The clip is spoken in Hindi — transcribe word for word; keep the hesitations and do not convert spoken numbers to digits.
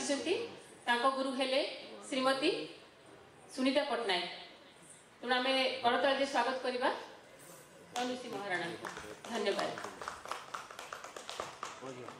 आसिचंती तांको गुरु हेले श्रीमती सुनीता पट्टनायक। तेणु आम करताली स्वागत करवा अनुश्री महाराणा को। धन्यवाद।